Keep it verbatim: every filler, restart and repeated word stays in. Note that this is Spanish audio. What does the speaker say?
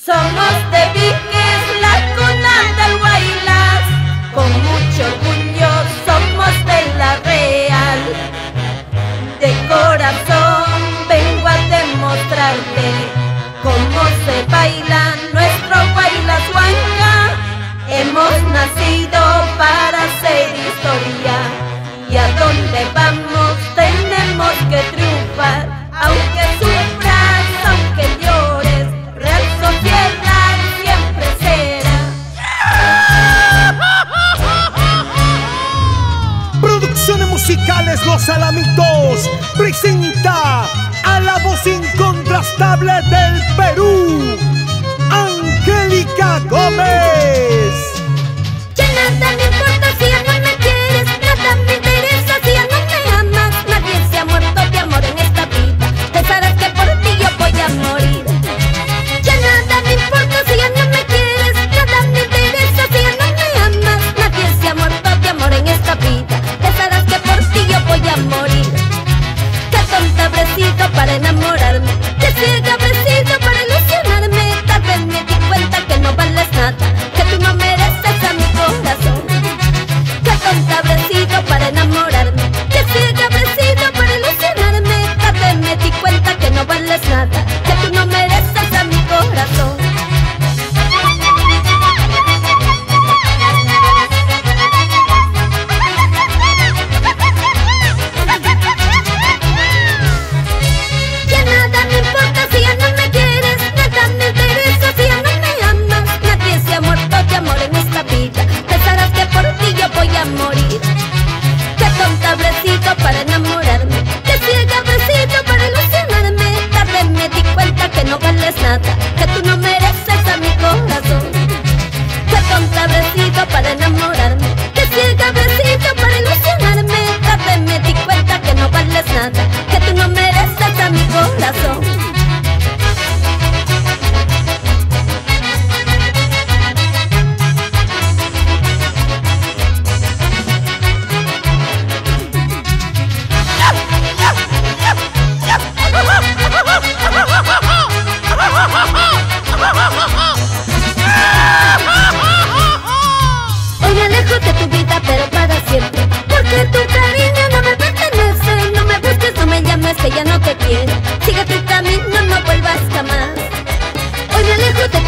Somos de Vieques, la cuna del Huaylas, con mucho orgullo somos de la Real. De corazón vengo a demostrarte cómo se baila nuestro Huaylas Huanca. Hemos nacido para hacer historia y a donde vamos tenemos que triunfar. Aunque sufras, aunque llores, Real Sociedad siempre será. Producciones musicales Los Alamitos presenta a la voz incontrastable del Perú, Angélica Gómez. Ya nada me importa si ya no me quieres, nada me interesa si ya no me amas. Nadie se ha muerto de amor en esta vida, pensarás que por ti yo voy a morir. Ya nada me importa si ya no me quieres, nada me interesa si ya no me amas. Nadie se ha muerto de amor en esta vida, pensarás que por ti yo voy a morir. Qué tonta habré sido para enamorarme, qué ciega habré sido para ilusionarme. Tal vez me di cuenta que no vales nada, que tú no mereces a mi corazón. Qué tonta habré sido para enamorarme, qué ciega habré sido para ilusionarme. Tal vez me di cuenta que no vales nada, que tú no mereces a mi corazón. Ya nada me importa si ya no me quieres, nada me interesa si ya no me amas. Nadie se ha muerto de amor en esta vida, pensarás que por ti yo voy a morir. Qué tonta habré sido para enamorarme, qué ciega habré sido para ilusionarme. Tal vez me di cuenta que no vales nada, que tú no mereces a mi corazón. Qué tonta habré sido para enamorarme, qué ciega habré sido para ilusionarme. Tal vez me di cuenta que no vales nada, que tú no mereces a mi corazón. Hoy me alejo de tu vida pero para siempre, porque tu cariño no me pertenece. No me busques, no me llames, que ya no te quiero. Sigue tu camino, no vuelvas jamás. Hoy me alejo de